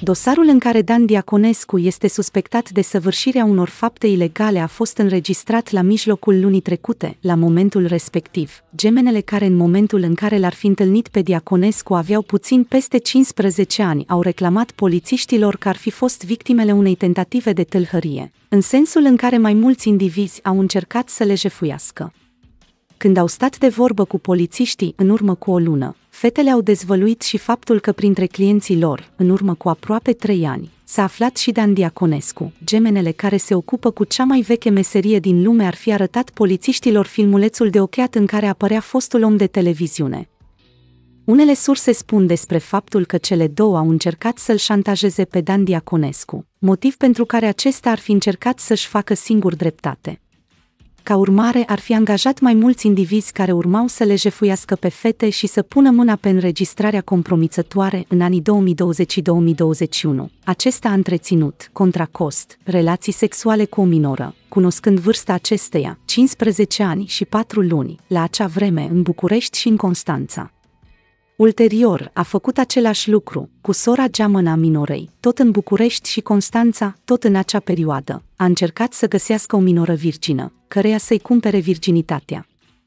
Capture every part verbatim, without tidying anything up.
Dosarul în care Dan Diaconescu este suspectat de săvârșirea unor fapte ilegale a fost înregistrat la mijlocul lunii trecute. La momentul respectiv, gemenele care în momentul în care l-ar fi întâlnit pe Diaconescu aveau puțin peste cincisprezece ani au reclamat polițiștilor că ar fi fost victimele unei tentative de tâlhărie, în sensul în care mai mulți indivizi au încercat să le jefuiască. Când au stat de vorbă cu polițiștii în urmă cu o lună, fetele au dezvăluit și faptul că printre clienții lor, în urmă cu aproape trei ani, s-a aflat și Dan Diaconescu. Gemenele care se ocupă cu cea mai veche meserie din lume ar fi arătat polițiștilor filmulețul de ochiat în care apărea fostul om de televiziune. Unele surse spun despre faptul că cele două au încercat să-l șantajeze pe Dan Diaconescu, motiv pentru care acesta ar fi încercat să-și facă singur dreptate. Ca urmare, ar fi angajat mai mulți indivizi care urmau să le jefuiască pe fete și să pună mâna pe înregistrarea compromițătoare în anii două mii douăzeci - două mii douăzeci și unu. Acesta a întreținut, contra cost, relații sexuale cu o minoră, cunoscând vârsta acesteia, cincisprezece ani și patru luni, la acea vreme în București și în Constanța. Ulterior, a făcut același lucru cu sora geamănă a minorei, tot în București și Constanța, tot în acea perioadă. A încercat să găsească o minoră virgină, căreia să-i cumpere virginitatea.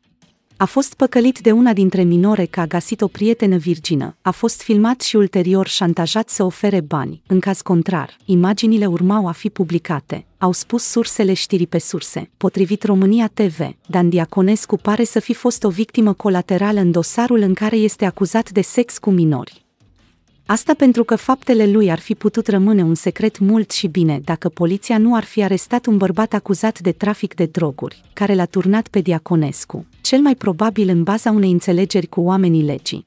A fost păcălit de una dintre minore că a găsit o prietenă virgină, a fost filmat și ulterior șantajat să ofere bani. În caz contrar, imaginile urmau a fi publicate, au spus sursele știrii pe surse. Potrivit România T V, Dan Diaconescu pare să fi fost o victimă colaterală în dosarul în care este acuzat de sex cu minori. Asta pentru că faptele lui ar fi putut rămâne un secret mult și bine dacă poliția nu ar fi arestat un bărbat acuzat de trafic de droguri, care l-a turnat pe Diaconescu, cel mai probabil în baza unei înțelegeri cu oamenii legii.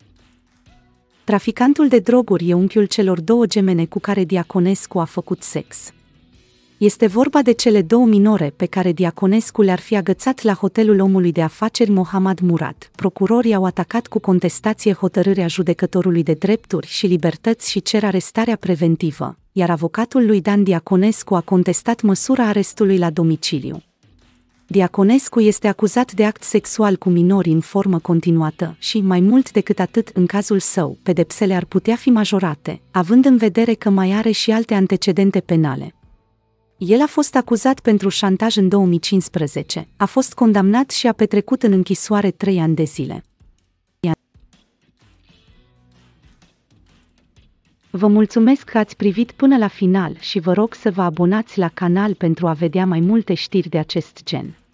Traficantul de droguri e unchiul celor două gemene cu care Diaconescu a făcut sex. Este vorba de cele două minore pe care Diaconescu le-ar fi agățat la hotelul omului de afaceri Mohamed Murad. Procurorii au atacat cu contestație hotărârea judecătorului de drepturi și libertăți și cer arestarea preventivă, iar avocatul lui Dan Diaconescu a contestat măsura arestului la domiciliu. Diaconescu este acuzat de act sexual cu minori în formă continuată și, mai mult decât atât, în cazul său, pedepsele ar putea fi majorate, având în vedere că mai are și alte antecedente penale. El a fost acuzat pentru șantaj în două mii cincisprezece, a fost condamnat și a petrecut în închisoare trei ani de zile. Vă mulțumesc că ați privit până la final și vă rog să vă abonați la canal pentru a vedea mai multe știri de acest gen.